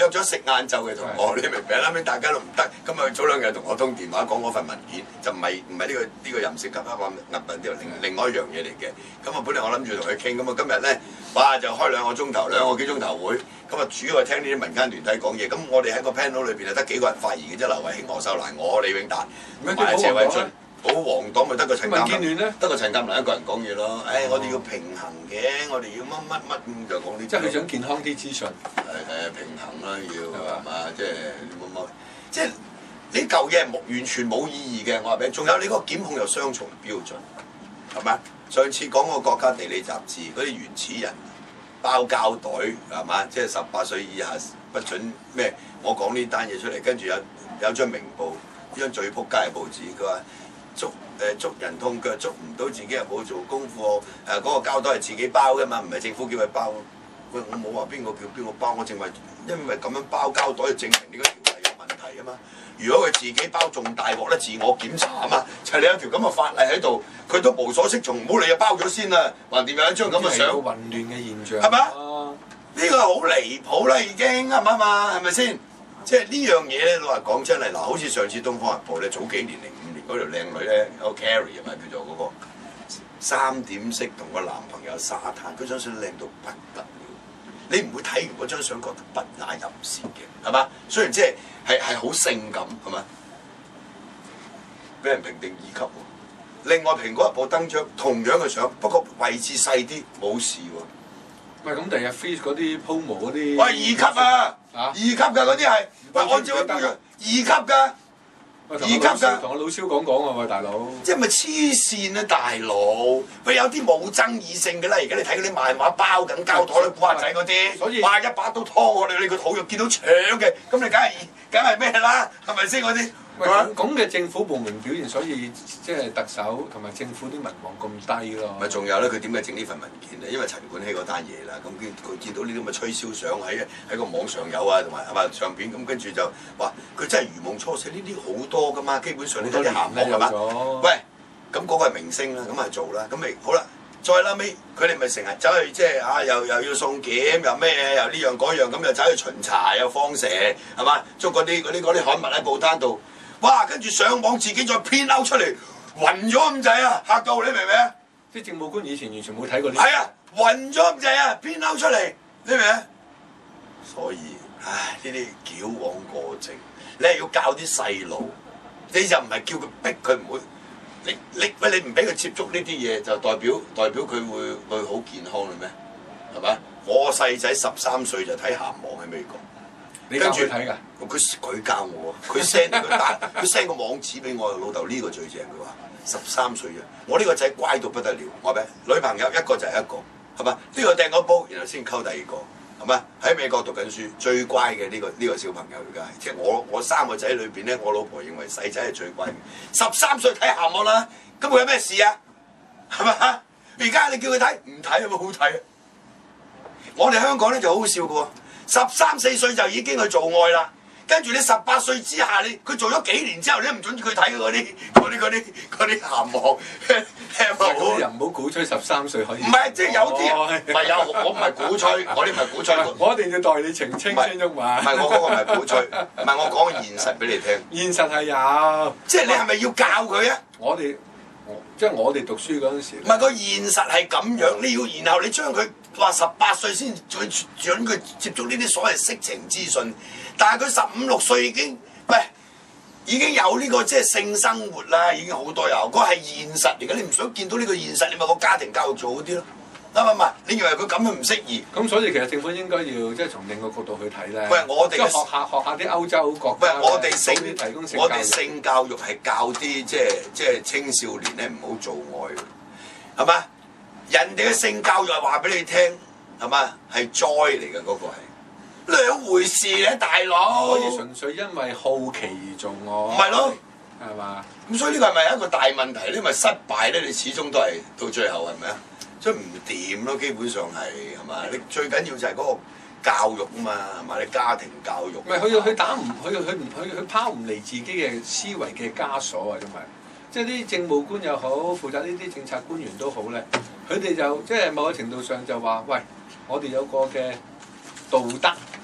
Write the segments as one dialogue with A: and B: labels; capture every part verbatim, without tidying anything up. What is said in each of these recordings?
A: 約咗食晏晝嘅同我，你明唔明？後尾大家都唔得，咁啊早兩日同我通電話講嗰份文件，就唔係唔係呢個呢個任食級啊嘛，入品啲另另外一樣嘢嚟嘅。咁啊本嚟我諗住同佢傾，咁啊今日咧，哇就開兩個鐘頭，兩個幾鐘頭會，咁啊主要係聽呢啲民間團體講嘢。咁我哋喺個 panel 裏邊係得幾個人發言嘅啫，劉慧卿、何秀蘭、我、李永達同埋謝偉俊。保皇黨咪得個陳鑑林，得個陳鑑林一個人講嘢咯。誒、哎，我哋要平衡嘅，我哋要乜乜乜咁就講呢。
B: 即係佢想健康啲資訊。
A: 誒誒，平衡啦要係嘛？即係冇冇，即係呢嚿嘢係冇完全冇意義嘅。我話俾你，仲有你嗰個檢控有雙重標準，係咪？上次講個國家地理雜誌嗰啲原始人包膠袋係嘛？即係十八歲以下不准咩？我講呢單嘢出嚟，跟住有有張明報，呢張最撲街嘅報紙，佢話。捉誒捉人痛腳，捉唔到自己又冇做功課，誒、呃、嗰、那個膠袋係自己包㗎嘛，唔係政府叫佢包。喂，我冇話邊個叫邊個包，我淨係因為咁樣包膠袋，證明呢個條例有問題啊嘛。如果佢自己包仲大鑊咧，自我檢查啊嘛，就係、是、你有條咁嘅法例喺度，佢都無所適從，唔好理啊，包咗先啦，橫掂有一張咁嘅相。
B: 混亂嘅現象。係
A: 咪啊？呢個好離譜啦，已經啱唔啱啊？係咪先？即係呢樣嘢咧，老實講真係嗱，好似上次《東方日報》咧，早幾年零五年嗰條靚女咧，有 Carrie 係咪叫做嗰、那個三點式同個男朋友沙灘，嗰張相靚到不得了。你唔會睇完嗰張相覺得不雅淫褻嘅，係嘛？雖然即係係係好性感，係嘛？俾人評定二級喎。另外《蘋果日報》登張同樣嘅相，不過位置細啲，冇事喎。
B: 喂，咁第日 Face 嗰啲 Promo 嗰啲，
A: 喂二級啊！二級㗎嗰啲係，喂按照佢標準二級㗎，二級㗎。
B: 同我老蕭講講啊，喂大佬。
A: 即係咪黐線啊大佬？喂有啲冇爭議性嘅啦，而家你睇嗰啲漫畫包緊膠袋啲古惑仔嗰啲，所以哇一把刀拖我哋你個肚肉見到腸嘅，咁你梗係梗係咩啦？係咪先嗰啲？
B: 喂，咁咁嘅政府部門表現，所以即係特首同埋政府啲民望咁低咯。咪仲有咧？佢點解整呢份文件咧？因為陳冠希嗰單嘢啦，咁佢見到呢啲咁嘅吹銷相喺喺個網上有啊，同埋係嘛相片，咁跟住就話佢真係如夢初醒，呢啲好多噶嘛，基本上呢啲鹹網係嘛？喂，咁嗰個係明星啦，咁咪做啦，咁咪好啦。再後尾佢哋咪成日走去即係啊，又又要送檢，又咩又呢樣嗰樣，咁又走去巡查，又放蛇係嘛？捉嗰啲嗰啲嗰啲刊物喺報攤度。哇！跟住上網自己再編勾出嚟，暈咗咁滯啊！嚇到你明唔明啊？ 啲政務官以前完全冇睇過呢。
A: 係啊，暈咗咁滯啊！編勾出嚟，你明唔明啊？所以，唉，呢啲矯枉過正，你係要教啲細路，你就唔係叫佢逼佢唔會，你你喂你唔俾佢接觸呢啲嘢，就代表代表佢會會好健康嘞咩？係咪？我細仔十三歲就睇鹹網喺美國。
B: 你跟住睇㗎？
A: 佢佢教我，佢 send 佢打，佢 send 個網址俾我。老豆呢個最正，佢話十三歲啊！我呢個仔乖到不得了，我話咩？女朋友一個就係一個，係嘛？呢個掟個煲，然後先溝第二個，係嘛？喺美國讀緊書，最乖嘅呢個呢個小朋友而家係，即係我我三個仔裏邊咧，我老婆認為細仔係最乖嘅。十三歲睇鹹網啦，咁佢有咩事啊？係嘛？而家你叫佢睇，唔睇有冇好睇啊？我哋香港咧就好好笑嘅喎。十三四歲就已經去做愛啦，跟住你十八歲之下，你佢做咗幾年之後，你都唔準佢睇嗰啲嗰啲嗰啲嗰啲鹹網。
B: 嗰啲人唔好鼓吹十三歲可以。
A: 唔係，即係有啲人唔係有，我唔係鼓吹，我啲唔係鼓吹。
B: 我一定要代你澄清先喐嘛。
A: 唔係我嗰個唔係鼓吹，唔係我講現實俾你聽。
B: 現實係有。
A: 即係你係咪要教佢啊？
B: 我哋即係我哋讀書嗰陣時。
A: 唔係個現實係咁樣，你要然後你將佢。話十八歲先最準佢接觸呢啲所謂色情資訊，但係佢十五六歲已經喂已經有呢個即係性生活啦，已經好多有，嗰個係現實嚟嘅。你唔想見到呢個現實，你咪個家庭教育做好啲咯，啱唔啱？你以為佢咁樣唔適宜？
B: 咁所以其實政府應該要即係從另一個角度去睇咧。
A: 喂，我哋
B: 學下學下啲歐洲國家。
A: 喂，我哋性
B: 提供性
A: 我哋性教育係教啲即係即係青少年咧唔好做愛，係嘛？人哋嘅性教育係話俾你聽，係嘛？係災嚟嘅嗰個係兩回事咧，大佬。
B: 可以純粹因為好奇而做愛。唔
A: 係咯，
B: 係嘛？
A: 咁所以呢個係咪一個大問題咧？咪失敗咧？你始終都係到最後係咪啊？所以唔掂咯，基本上係係嘛？你最緊要就係嗰個教育啊嘛，係嘛？你家庭教育。唔
B: 係佢佢打唔佢佢唔佢佢拋唔離自己嘅思維嘅枷鎖啊，因為。即係啲政務官又好，負責呢啲政策官員都好咧，佢哋就即係某個程度上就話：喂，我哋有個嘅道德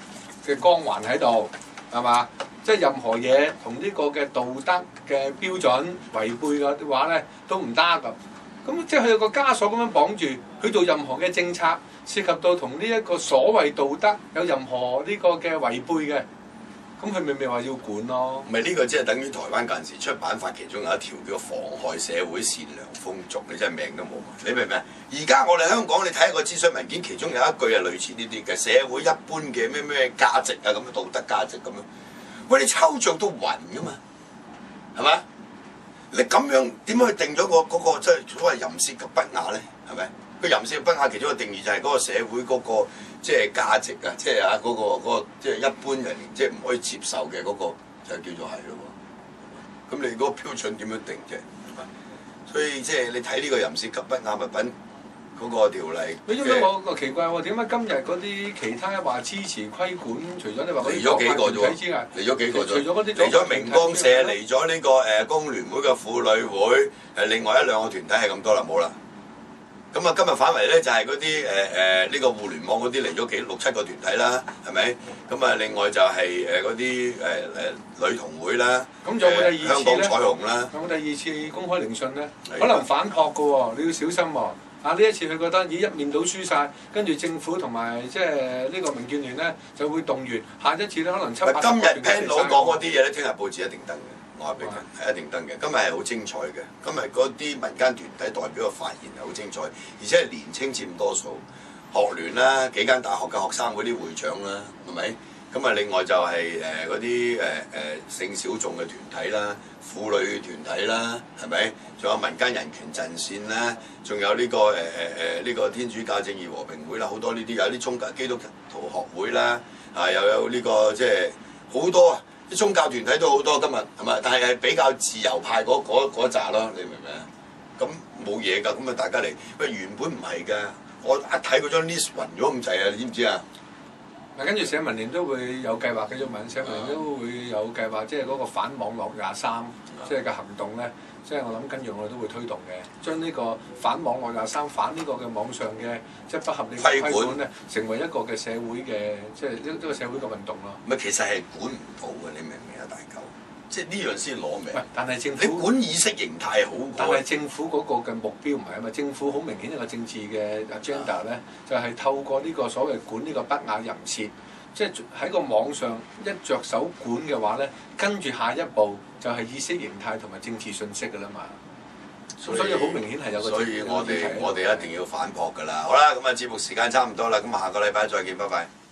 C: 嘅光環喺度，係嘛？即係任何嘢同呢個嘅道德嘅標準違背嘅話咧，都唔得㗎。咁即係佢有個枷鎖咁樣綁住，佢做任何嘅政策涉及到同呢一個所謂道德有任何呢個嘅違背嘅，咁佢咪咪話要管咯？
A: 唔係呢個即係等於台灣嗰陣時出版法其中有一條叫妨害社會善良風俗，你真係命都冇。你明唔明？而家我哋香港你睇一個諮詢文件，其中有一句係類似呢啲嘅社會一般嘅咩咩價值啊咁樣道德價值咁樣。喂，你抽象到暈噶嘛？係咪？你咁樣點樣去定咗個嗰個即係所謂淫褻及不雅咧？係咪？個淫褻及不雅其中一個定義就係嗰個社會嗰個即係價值啊，即係啊嗰個嗰個即係一般人即係唔可以接受嘅嗰個就叫做係咯喎。咁你嗰個標準點樣定啫？所以即係你睇呢個淫褻及不雅物品嗰個條例。
C: 你知唔知我個奇怪喎？點解今日嗰啲其他話支持規管，除咗你話
A: 嚟咗幾個啫喎？嚟咗幾個啫？
C: 除咗嗰啲
A: 嚟咗明光社，嚟咗呢個誒工聯會嘅婦女會，誒另外一兩個團體係咁多啦，冇啦。咁啊，今日反為咧就係嗰啲誒誒呢個互聯網嗰啲嚟咗幾六七個團體啦，係咪？咁啊，另外就係誒嗰啲誒誒女同會啦，
C: 咁仲有冇第二次咧？
A: 香港彩虹啦，
C: 有冇第二次公開聆訊咧？可能反撲嘅喎，你要小心喎。啊！呢一次佢覺得已一面倒輸晒，跟住政府同埋即係呢個民建聯咧就會動員，下一次咧可能七八
A: 今日 panel 講嗰啲嘢咧，聽日報紙一定登嘅，我話俾你聽係一定登嘅。今日係好精彩嘅，今日嗰啲民間團體代表嘅發言係好精彩，而且係年青佔多數，學聯啦，幾間大學嘅學生會啲會長啦，係咪？咁啊，另外就係誒嗰啲誒誒性小眾嘅團體啦、婦女團體啦，係咪？仲有民間人權陣線啦，仲有呢、這個誒誒誒呢個天主教正義和平會啦，好多呢啲有啲宗教基督徒學會啦，啊又有呢、這個即係好多啊，啲宗教團體都好多今日係咪？但係係比較自由派嗰嗰嗰扎咯，你明唔明啊？咁冇嘢㗎，咁啊大家嚟喂原本唔係㗎，我一睇嗰張 list 暈咗咁滯啊，你知唔知啊？
C: 嗱，跟住社民連都會有計劃嘅，中文社民連都會有計劃，即係嗰個反網絡廿三，即係嘅行動咧，即係我諗跟住我哋都會推動嘅，將呢個反網絡廿三、反呢個嘅網上嘅即係不合理嘅規管咧，成為一個嘅社會嘅即係一一個社會嘅運動咯。
A: 唔係，其實係管唔到嘅，你明唔明啊，大狗？即係呢樣先攞命。
C: 但係政府
A: 你管意識形態好過。
C: 但係政府嗰個嘅目標唔係啊嘛，政府好明顯一個政治嘅 agenda 咧，就係透過呢個所謂管呢個不雅淫褻，即係喺個網上一着手管嘅話咧，跟住下一步就係意識形態同埋政治信息㗎啦嘛。所以所以好明顯係有個。
A: 所以我哋我哋一定要反撲㗎啦。好啦，咁啊節目時間差唔多啦，咁下個禮拜再見，拜拜。